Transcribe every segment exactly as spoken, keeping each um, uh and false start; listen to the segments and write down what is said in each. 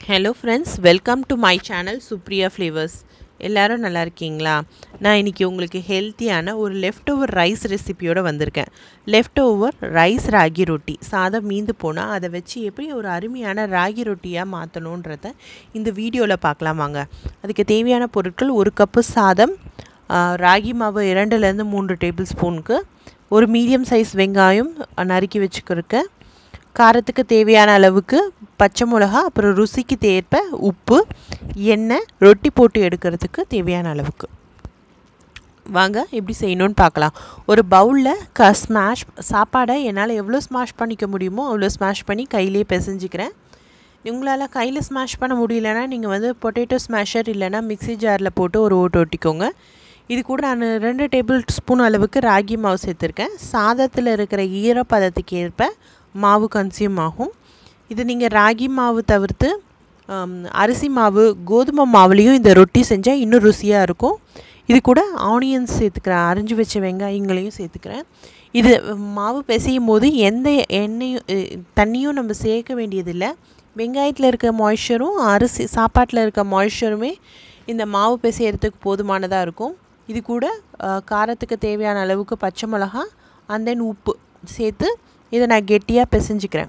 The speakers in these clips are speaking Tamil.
Hello friends, welcome to my channel Supriya Flavors. எல்லாரும் நல்லா இருக்கீங்களா? நான் இன்னைக்கு உங்களுக்கு ஹெல்த்தியான ஒரு லெஃப்ட் ஓவர் ரைஸ் ரெசிபியோட வந்திருக்கேன். லெஃப்ட் ஓவர் ரைஸ் ராகி ரொட்டி. சாதம் மீந்து போனா அதை வச்சு எப்படி ஒரு அருமையான ராகி ரொட்டியா மாத்தணும்ன்றத இந்த வீடியோல பார்க்கலாம் வாங்க. அதுக்கு தேவையான பொருட்கள் ஒரு கப் சாதம், ராகி மாவு இரண்டுல இருந்து மூன்று டேபிள் ஸ்பூனுக்கு, ஒரு மீடியம் சைஸ் வெங்காயம் நறுக்கி வச்சுக்கிறேன். காரத்துக்கு தேவையான அளவுக்கு பச்சை மிளகா, அப்புறம் ருசிக்கு தேர்ப்ப உப்பு, எண்ணெய், ரொட்டி போட்டு எடுக்கிறதுக்கு தேவையான அளவுக்கு. வாங்க எப்படி செய்யணும்னு பார்க்கலாம். ஒரு பவுலில் க ஸ்மாஷ் சாப்பாடை என்னால் எவ்வளோ ஸ்மாஷ் பண்ணிக்க முடியுமோ அவ்வளோ ஸ்மாஷ் பண்ணி கையிலே பிசைஞ்சிக்கிறேன். உங்களால் கையில் ஸ்மாஷ் பண்ண முடியலன்னா நீங்கள் வந்து பொட்டேட்டோ ஸ்மாஷர் இல்லைனா மிக்சி ஜாரில் போட்டு ஒரு ஓட்டு ஒட்டிக்கோங்க. இது கூட நான் ரெண்டு டேபிள் ஸ்பூன் அளவுக்கு ராகி மாவு சேர்த்துருக்கேன். சாதத்தில் இருக்கிற ஈரப்பதத்துக்கு ஏற்ப மாவு கன்சியூம் ஆகும். இது நீங்கள் ராகி மாவு தவிர்த்து அரிசி மாவு, கோதுமை மாவுலேயும் இந்த ரொட்டி செஞ்சால் இன்னும் ருசியாக இருக்கும். இது கூட ஆனியன்ஸ் சேர்த்துக்கிறேன், அரிஞ்சு வச்ச வெங்காயங்களையும் சேர்த்துக்கிறேன். இது மாவு பிசையும் போது எந்த எண்ணெயும் தண்ணியும் நம்ம சேர்க்க வேண்டியதில்லை. வெங்காயத்தில் இருக்க மாய்ஸ்சரும் அரிசி சாப்பாட்டில் இருக்க மாய்ஸ்சருமே இந்த மாவு பிசையறதுக்கு போதுமானதாக இருக்கும். இது கூட காரத்துக்கு தேவையான அளவுக்கு பச்சை மிளகா அண்ட் தென் உப்பு சேர்த்து இதை நான் கெட்டியாக பிசைஞ்சிக்கிறேன்.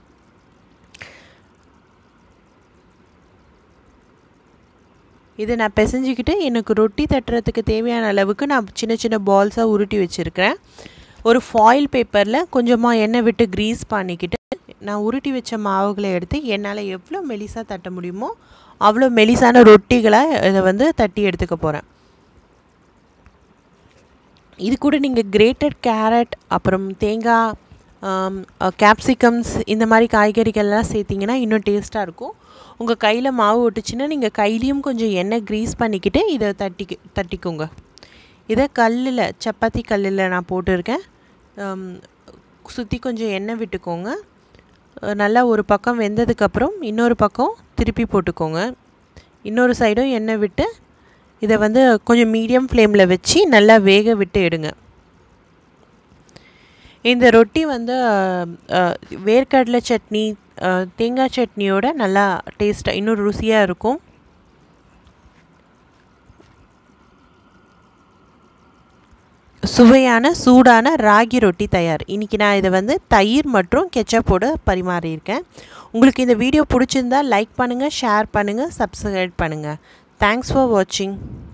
இதை நான் பிசைஞ்சிக்கிட்டு எனக்கு ரொட்டி தட்டுறதுக்கு தேவையான அளவுக்கு நான் சின்ன சின்ன பால்ஸாக உருட்டி வச்சுருக்கிறேன். ஒரு ஃபாயில் பேப்பரில் கொஞ்சமாக எண்ணெய் விட்டு க்ரீஸ் பண்ணிக்கிட்டு நான் உருட்டி வச்ச மாவுகளை எடுத்து என்னால் எவ்வளோ மெலிசாக தட்ட முடியுமோ அவ்வளோ மெலிசான ரொட்டிகளை இதை வந்து தட்டி எடுத்துக்க போகிறேன். இது கூட நீங்கள் கிரேட்டட் கேரட், அப்புறம் தேங்காய், கேப்சிகம்ஸ் இந்த மாதிரி காய்கறிகள்லாம் சேர்த்திங்கன்னா இன்னும் டேஸ்ட்டாக இருக்கும். உங்கள் கையில் மாவு ஒட்டுச்சுன்னா நீங்கள் கையிலையும் கொஞ்சம் எண்ணெய் க்ரீஸ் பண்ணிக்கிட்டு இதை தட்டி தட்டிக்கோங்க. இதை கல்லில், சப்பாத்தி கல்லில் நான் போட்டிருக்கேன். சுற்றி கொஞ்சம் எண்ணெய் விட்டுக்கோங்க. நல்லா ஒரு பக்கம் வெந்ததுக்கப்புறம் இன்னொரு பக்கம் திருப்பி போட்டுக்கோங்க. இன்னொரு சைடும் எண்ணெய் விட்டு இதை வந்து கொஞ்சம் மீடியம் ஃப்ளேமில் வச்சு நல்லா வேக விட்டு எடுங்க. இந்த ரொட்டி வந்து வேர்க்கடலை சட்னி, தேங்காய் சட்னியோட நல்லா டேஸ்ட்டாக இன்னும் ருசியாக இருக்கும். சுவையான சூடான ராகி ரொட்டி தயார். இன்றைக்கி நான் இதை வந்து தயிர் மற்றும் கெச்சப்போடு பரிமாறியிருக்கேன். உங்களுக்கு இந்த வீடியோ பிடிச்சிருந்தால் லைக் பண்ணுங்கள், ஷேர் பண்ணுங்கள், சப்ஸ்கிரைப் பண்ணுங்கள். தேங்க்ஸ் ஃபார் வாட்சிங்.